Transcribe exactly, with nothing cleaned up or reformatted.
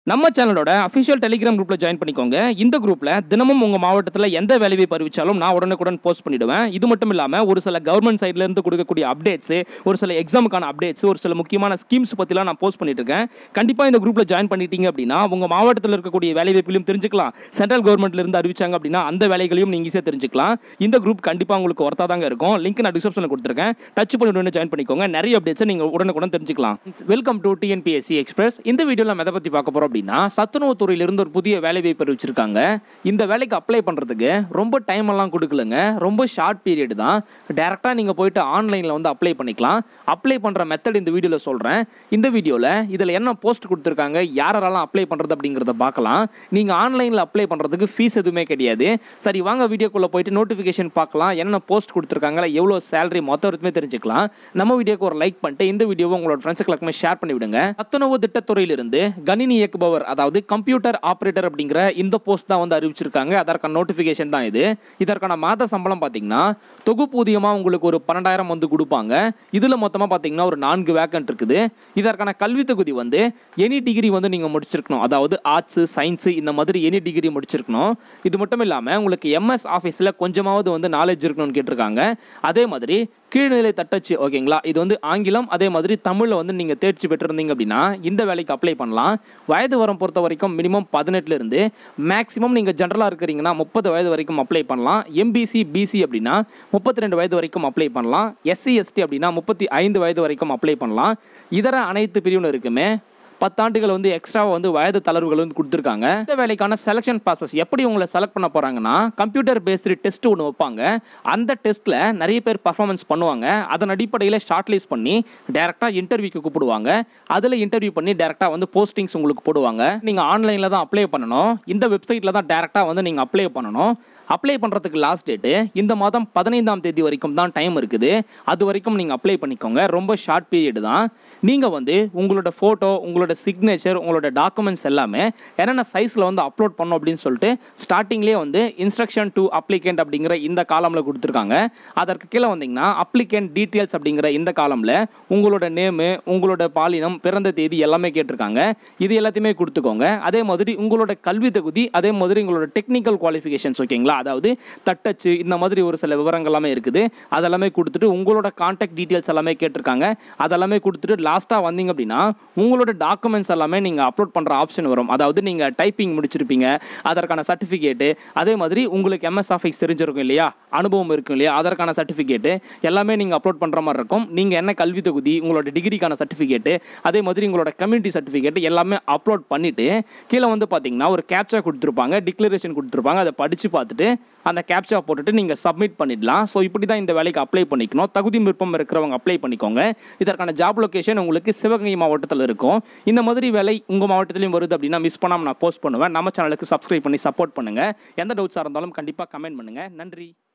நம்ம சேனலோட official Telegram குரூப்ல ஜாயின் பண்ணிக்கோங்க. இந்த குரூப்ல தினமும் உங்க மாவட்டத்தில் எந்த வேலையை அறிவிச்சாலும் நான் உடனுக்குடன் போஸ்ட் பண்ணிடுவேன். இது மட்டும் இல்லாம ஒரு சில கவர்மெண்ட் சைட்ல இருந்து கொடுக்கக்கூடிய அப்டேட்ஸ், ஒரு சில எக்ஸாமுக்கான அப்டேட்ஸ், ஒரு சில முக்கியமான ஸ்கீம்ஸ் பத்திலாம் நான் போஸ்ட் பண்ணிட்டு இருக்கேன். கண்டிப்பா இந்த குரூப்ல ஜாயின் பண்ணிட்டீங்க அப்படின்னா உங்க மாவட்டத்தில் இருக்கக்கூடிய வேலை வாய்ப்புகளையும் தெரிஞ்சுக்கலாம். சென்ட்ரல் கவர்மெண்ட்ல இருந்து அறிவிச்சாங்க அப்படின்னா அந்த வேலைகளையும் நீங்க ஈஸியா தெரிஞ்சுக்கலாம். இந்த குரூப் கண்டிப்பா உங்களுக்கு ஒர்த்தா தாங்க இருக்கும். லிங்க் நான் டிஸ்கிரிப்ஷன்ல கொடுத்திருக்கேன். டச் பண்ணிட்டு ஜாயின் பண்ணிக்கோங்க. நிறைய அப்டேட்ஸ் நீங்க உடனுக்குடன் தெரிஞ்சுக்கலாம். Welcome to T N P S C express. இந்த வீடியோல நம்ம எதை பத்தி பார்க்க போறோம் அப்படின்னா, சத்துணவு துறையிலிருந்து ஒரு புதிய வேலை வாய்ப்பு அறிவிச்சிருக்காங்க. இந்த வேலைக்கு அப்ளை பண்றதுக்கு ரொம்ப டைம் எல்லாம் கொடுக்கலங்க. ரொம்ப ஷார்ட் பீரியட் தான். டைரக்டா நீங்க போயிட்டு ஆன்லைன்ல வந்து அப்ளை பண்ணிக்கலாம். அப்ளை பண்ற மெத்தட் இந்த வீடியோல சொல்றேன். இந்த வீடியோல இதுல என்ன போஸ்ட் கொடுத்திருக்காங்க, யாரெல்லாம் அப்ளை பண்றது அப்படிங்கறத பார்க்கலாம். நீங்க ஆன்லைன்ல அப்ளை பண்றதுக்கு ஃபீஸ் எதுவுமே கிடையாது. சரி வாங்க வீடியோக்குள்ள போயிட்டு நோட்டிபிகேஷன் பார்க்கலாம். என்ன போஸ்ட் கொடுத்திருக்காங்க, எவ்வளவு சேலரி மொத்தமே தெரிஞ்சுக்கலாம். நம்ம வீடியோக்கு ஒரு லைக் பண்ணிட்டு இந்த வீடியோவை உங்களோட ஃப்ரெண்ட்ஸ்களுக்கு ஷேர் பண்ணி விடுங்க. சத்துணவு திட்டத்துறையிலிருந்து கணினி இயக்குபவர், அதாவது கம்ப்யூட்டர் ஆபரேட்டர் அப்படிங்கிற இந்த போஸ்ட் தான் வந்து அறிவிச்சிருக்காங்க. அதற்கான நோட்டிபிகேஷன் தான் இது. இதற்கான மாத சம்பளம் பார்த்தீங்கன்னா தொகுப்பூதியமா உங்களுக்கு ஒரு பன்னெண்டாயிரம் வந்து கொடுப்பாங்க. இதுல மொத்தமா பார்த்தீங்கன்னா ஒரு நான்கு வேக்கன்ட் இருக்குது. இதற்கான கல்வி தகுதி வந்து எனி டிகிரி வந்து நீங்க முடிச்சிருக்கணும். அதாவது ஆர்ட்ஸ், சயின்ஸ் இந்த மாதிரி எனி டிகிரி முடிச்சிருக்கணும். இது மட்டும் இல்லாம உங்களுக்கு எம்எஸ் ஆஃபீஸ்ல கொஞ்சமாவது வந்து நாலேஜ் இருக்கணும்னு கேட்டிருக்காங்க. அதே மாதிரி கீழ்நிலை தட்டச்சு, ஓகேங்களா, இது வந்து ஆங்கிலம், அதே மாதிரி தமிழில் வந்து நீங்கள் தேர்ச்சி பெற்றிருந்தீங்க அப்படின்னா இந்த வேலைக்கு அப்ளை பண்ணலாம். வயது வரம் பொறுத்த வரைக்கும் மினிமம் பதினெட்டுலேருந்து மேக்ஸிமம் நீங்கள் ஜென்ரலாக இருக்கிறீங்கன்னா முப்பது வயது வரைக்கும் அப்ளை பண்ணலாம். எம்பிசி பிசி அப்படின்னா முப்பத்தி ரெண்டு வயது வரைக்கும் அப்ளை பண்ணலாம். எஸ்சி எஸ்டி அப்படின்னா முப்பத்தி ஐந்து வயது வரைக்கும் அப்ளை பண்ணலாம். இதர அனைத்து பிரிவினருக்குமே பத்தாண்டுகள் வந்து எக்ஸ்ட்ராவாக வந்து வயது தளர்வுகள் வந்து கொடுத்துருக்காங்க. இந்த வேலைக்கான செலெக்ஷன் ப்ராசஸ் எப்படி உங்களை செலக்ட் பண்ண போகிறாங்கன்னா, கம்ப்யூட்டர் பேஸ்டு டெஸ்ட் ஒன்று வைப்பாங்க. அந்த டெஸ்ட்டில் நிறைய பேர் பர்ஃபார்மன்ஸ் பண்ணுவாங்க. அதன் அடிப்படையில் ஷார்ட் லிஸ்ட் பண்ணி டேரெக்டாக இன்டர்வியூக்கு கூப்பிடுவாங்க. அதில் இன்டர்வியூ பண்ணி டேரெக்டாக வந்து போஸ்டிங்ஸ் உங்களுக்கு போடுவாங்க. நீங்கள் ஆன்லைனில் தான் அப்ளை பண்ணணும். இந்த வெப்சைட்டில் தான் டேரெக்டாக வந்து நீங்கள் அப்ளை பண்ணணும். அப்ளை பண்ணுறதுக்கு லாஸ்ட் டேட்டு இந்த மாதம் பதினைந்தாம் தேதி வரைக்கும் தான் டைம் இருக்குது. அது வரைக்கும் நீங்கள் அப்ளை பண்ணிக்கோங்க. ரொம்ப ஷார்ட் பீரியட் தான். நீங்கள் வந்து உங்களோட ஃபோட்டோ, உங்களோட சிக்னேச்சர், உங்களோட டாக்குமெண்ட்ஸ் எல்லாமே என்னென்ன சைஸில் வந்து அப்லோட் பண்ணணும் அப்படின்னு சொல்லிட்டு ஸ்டார்டிங்லேயே வந்து இன்ஸ்ட்ரக்ஷன் டு அப்ளிகேண்ட் அப்படிங்கிற இந்த காலமில் கொடுத்துருக்காங்க. அதற்கு கீழே வந்தீங்கன்னா அப்ளிகேண்ட் டீட்டெயில்ஸ் அப்படிங்கிற இந்த காலமில் உங்களோட நேமு, உங்களோட பாலினம், பிறந்த தேதி எல்லாமே கேட்டிருக்காங்க. இது எல்லாத்தையுமே கொடுத்துக்கோங்க. அதே மாதிரி உங்களோட கல்வி தகுதி, அதே மாதிரி உங்களோட டெக்னிக்கல் குவாலிஃபிகேஷன்ஸ், ஓகேங்களா, அதாவது தட்டச்சு இந்த மாதிரி ஒரு சில விவரங்கள் எல்லாமே இருக்குது. அதெல்லாமே கொடுத்துட்டு உங்களோட கான்டாக்ட் டீட்டெயில்ஸ் எல்லாமே கேட்டிருக்காங்க. அதெல்லாமே கொடுத்துட்டு லாஸ்ட்டாக வந்தீங்க அப்படின்னா உங்களோட டாக்குமெண்ட்ஸ் எல்லாமே நீங்கள் அப்லோட் பண்ணுற ஆப்ஷன் வரும். அதாவது நீங்கள் டைப்பிங் முடிச்சிருப்பீங்க, அதற்கான சர்டிஃபிகேட்டு, அதே மாதிரி உங்களுக்கு எம்எஸ் ஆஃபீஸ் தெரிஞ்சிருக்கும் இல்லையா, அனுபவம் இருக்கும் இல்லையா, அதற்கான சர்டிஃபிகேட்டு எல்லாமே நீங்கள் அப்லோட் பண்ணுற மாதிரி இருக்கும். நீங்கள் என்ன கல்வி தகுதி, உங்களோட டிகிரிக்கான சர்டிஃபிகேட்டு, அதே மாதிரி உங்களோட கம்யூனிட்டி சர்டிஃபிகேட்டு எல்லாமே அப்லோட் பண்ணிவிட்டு கீழே வந்து பார்த்தீங்கன்னா ஒரு கேப்சா கொடுத்துருப்பாங்க, டிக்ளரேஷன் கொடுத்துருப்பாங்க. அதை படித்து பார்த்துட்டு அந்த கேப்சா போட்டுட்டு நீங்கள் சப்மிட் பண்ணிடலாம். ஸோ இப்படி தான் இந்த வேலைக்கு அப்ளை பண்ணிக்கணும். தகுதி விருப்பம் இருக்கிறவங்க அப்ளை பண்ணிக்கோங்க. இதற்கான ஜாப் லொகேஷன் உங்களுக்கு சிவகங்கை மாவட்டத்தில் இருக்கும். இந்த மாதிரி வேலை உங்கள் மாவட்டத்திலையும் வருது அப்படின்னா மிஸ் பண்ணாமல் நான் போஸ்ட் பண்ணுவேன். நம்ம சேனலுக்கு சப்ஸ்கிரைப் பண்ணி சப்போர்ட் பண்ணுங்கள். எந்த டவுட்ஸாக இருந்தாலும் கண்டிப்பாக கமெண்ட் பண்ணுங்கள். நன்றி.